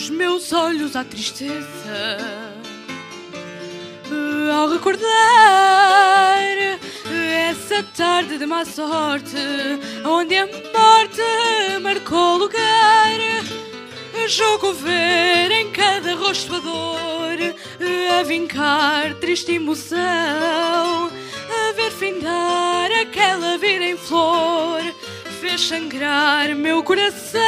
dos meus olhos a tristeza ao recordar essa tarde de má sorte, onde a morte marcou lugar. Jogo ver em cada rosto a dor, a vincar triste emoção, a ver findar aquela vida em flor, fez sangrar meu coração.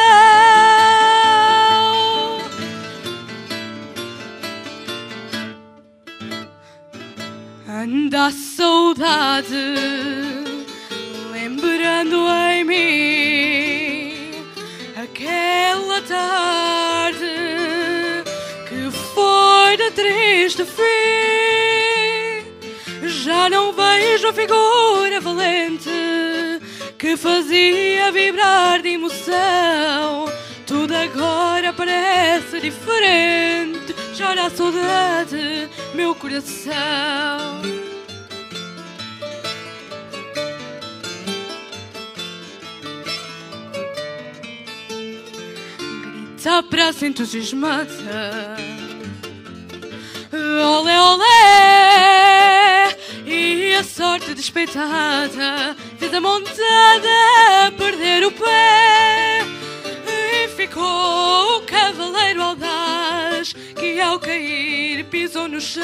Anda a saudade lembrando em mim aquela tarde que foi de triste fim. Já não vejo a figura valente que fazia vibrar de emoção. Tudo agora parece diferente. Chora a saudade, meu coração. Grita para se entusiasmada, olé, olé. E a sorte despeitada fez a montada perder o pé. E ficou o cavaleiro audaz que ao cair pisou no chão.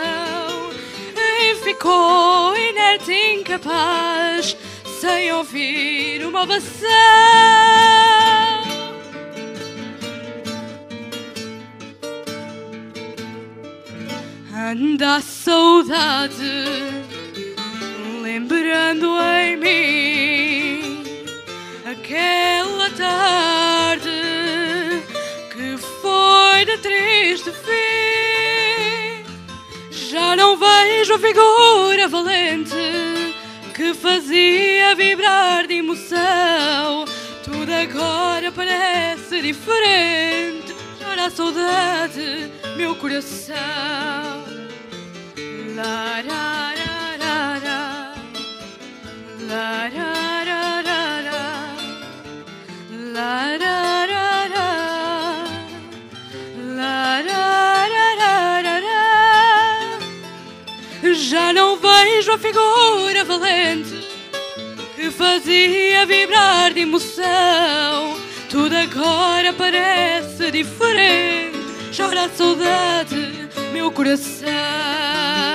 E ficou inerte e incapaz, sem ouvir uma ovação. Anda a saudade lembrando em mim aquela tarde que foi de triste fim. Já não vejo a figura valente que fazia vibrar de emoção. Tudo agora parece diferente. Chora a saudade, meu coração. La, ra, ra, ra, ra. La, ra, ra, ra, ra. La, ra, ra, ra. La, ra, ra, ra, ra. Já não vejo a figura valente que fazia vibrar de emoção. Tudo agora parece diferente. Chora a saudade, meu coração.